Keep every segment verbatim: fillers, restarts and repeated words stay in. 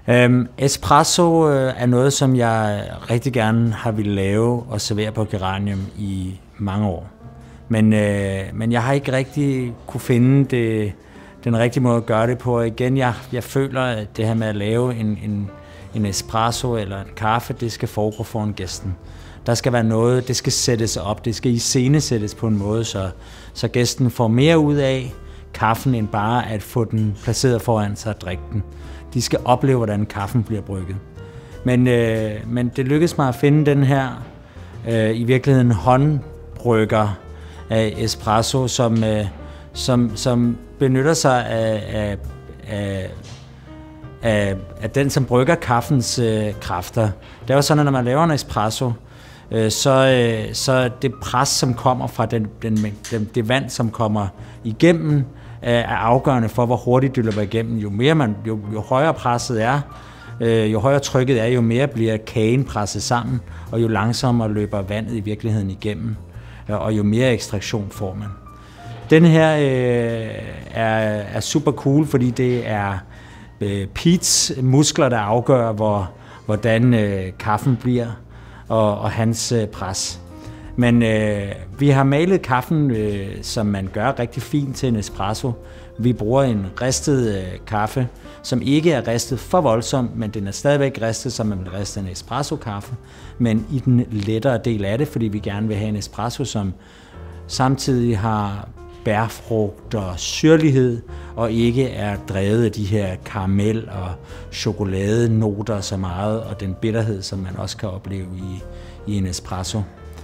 Øhm, espresso øh, er noget, som jeg rigtig gerne har ville lave og servere på Geranium i mange år. Men, øh, men jeg har ikke rigtig kunne finde det, den rigtige måde at gøre det på. Og igen, jeg, jeg føler, at det her med at lave en, en, en espresso eller en kaffe, det skal foregå foran gæsten. Der skal være noget, det skal sættes op, det skal iscenesættes på en måde, så, så gæsten får mere ud af kaffen, end bare at få den placeret foran sig og drikke den. De skal opleve, hvordan kaffen bliver brygget. Men, øh, men det lykkedes mig at finde den her, øh, i virkeligheden håndbrygger af espresso, som, øh, som, som benytter sig af, af, af, af, af den, som brygger kaffens øh, kræfter. Det er jo sådan, at når man laver en espresso, øh, så, øh, så det pres, som kommer fra den, den, den, det vand, som kommer igennem, er afgørende for, hvor hurtigt det løber igennem. Jo mere man, jo, jo højere presset er, øh, jo højere trykket er, jo mere bliver kagen presset sammen, og jo langsommere løber vandet i virkeligheden igennem, og jo mere ekstraktion får man. Den her øh, er, er super cool, fordi det er øh, Pete's muskler, der afgør, hvor, hvordan øh, kaffen bliver, og, og hans øh, pres. Men øh, vi har malet kaffen, øh, som man gør rigtig fint til en espresso. Vi bruger en ristet øh, kaffe, som ikke er ristet for voldsomt, men den er stadigvæk ristet, som man vil riste en espresso-kaffe. Men i den lettere del af det, fordi vi gerne vil have en espresso, som samtidig har bærfrugt og syrlighed, og ikke er drevet af de her karamel- og chokoladenoter så meget, og den bitterhed, som man også kan opleve i, i en espresso.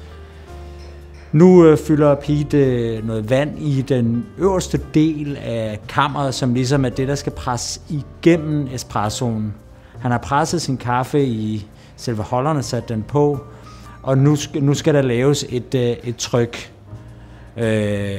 Nu øh, fylder Pete øh, noget vand i den øverste del af kammeret, som ligesom er det, der skal presse igennem espressoen. Han har presset sin kaffe i selve holderen og sat den på, og nu skal, nu skal der laves et, øh, et tryk. Øh,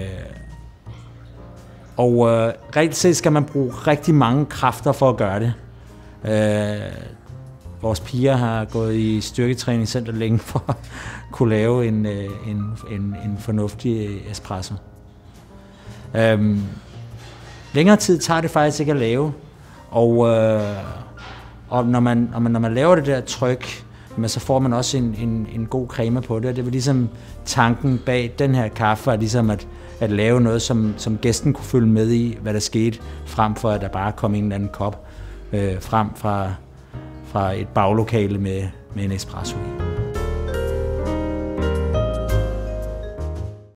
og øh, reelt set skal man bruge rigtig mange kræfter for at gøre det. Øh, Vores piger har gået i styrketræningscenter længe for at kunne lave en, en, en, en fornuftig espresso. Øhm, længere tid tager det faktisk ikke at lave, og, øh, og når, man, når, man, når man laver det der tryk, men så får man også en, en, en god creme på det, og det var ligesom tanken bag den her kaffe, var ligesom at, at lave noget, som, som gæsten kunne følge med i, hvad der skete, frem for at der bare kom en eller anden kop øh, frem fra fra et baglokale med, med en espresso i.